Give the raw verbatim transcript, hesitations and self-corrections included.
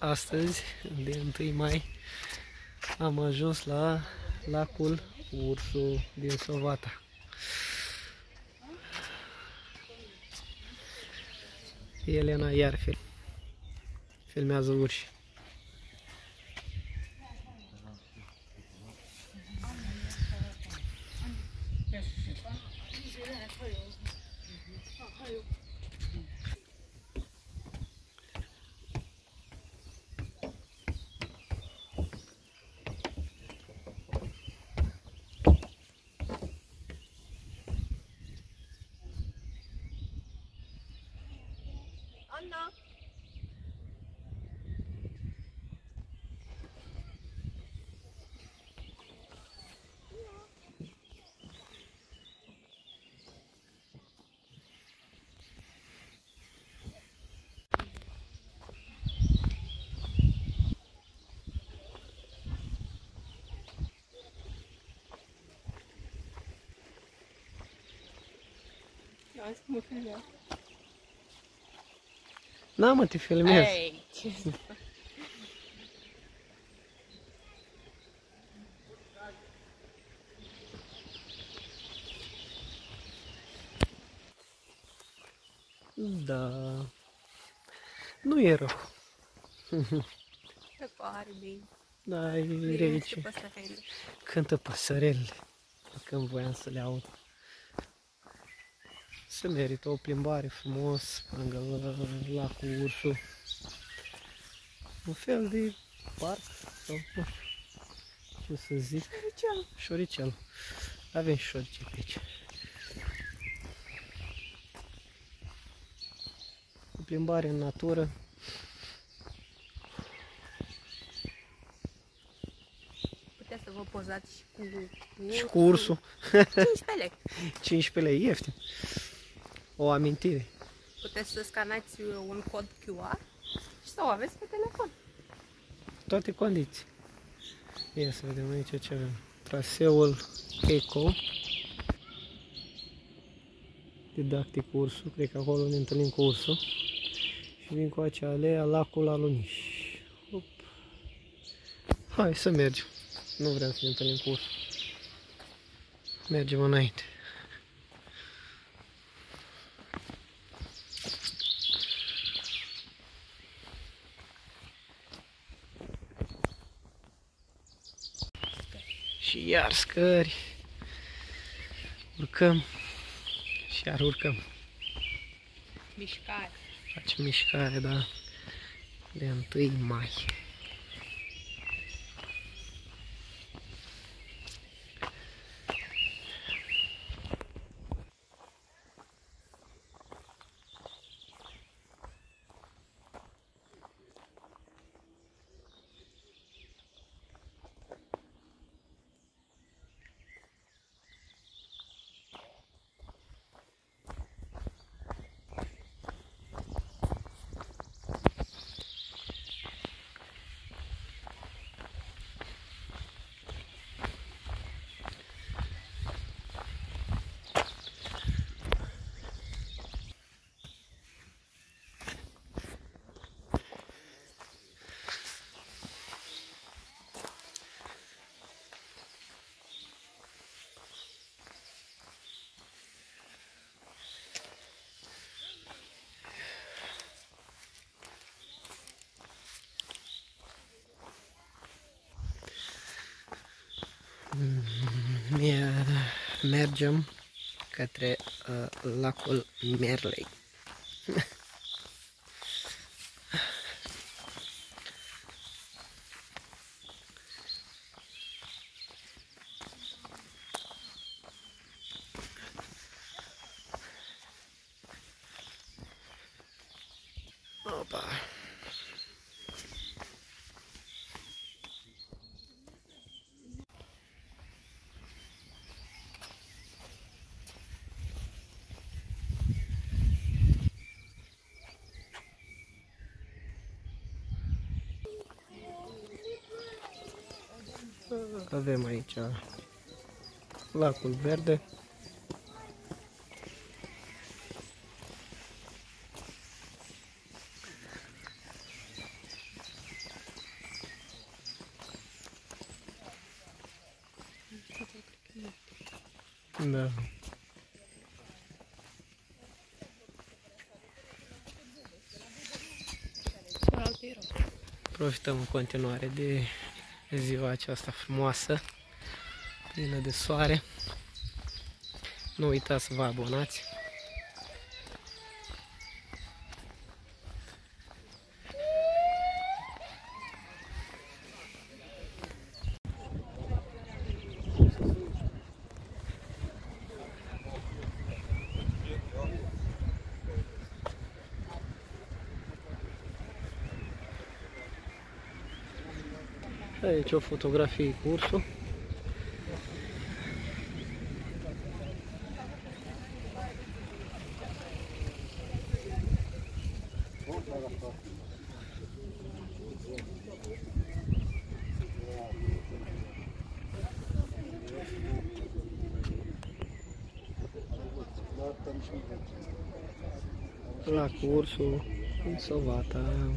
Astăzi, de întâi mai, am ajuns la lacul Ursu din Sovata. Elena iar film. filmează urși. Anna! Azi cum mă filmează? Na, mă, te filmez. Ei, ce Da. Nu e rău. Pe pare bine. Da, e Bine rece. și păsărele. Cântă păsărelele. Când voiam să le aud. Se merită o plimbare frumos lângă lacul Ursu. Un fel de parc sau nu știu ce să zic. Șoricel. Șoricel. Avem și șoricel pe aici. O plimbare în natură. Puteți să vă pozați și cu ursul. Și cu ursul. cincisprezece lei. cincisprezece lei, ieftin. O amintire. Puteți să scanați un cod Q R și să o aveți pe telefon. Toate condiții. Ia să vedem aici ce avem. Traseul Eco. Didactic ursul. Cred că acolo ne întâlnim cu ursul. Și vin cu acea alea lacul Aluniș. Up. Hai să mergem. Nu vrem să ne întâlnim cu ursul. Mergem înainte. Și iar scări. Urcăm. Și iar urcăm. Mișcare. Facem mișcare, da. De întâi mai. Mergem către uh, lacul Merlei. Opa. Avem aici lacul verde. Da. Profităm în continuare de ziua aceasta frumoasă, plină de soare. Nu uitați să vă abonați. Aici o fotografie cu ursul. La cu ursul în Sovata.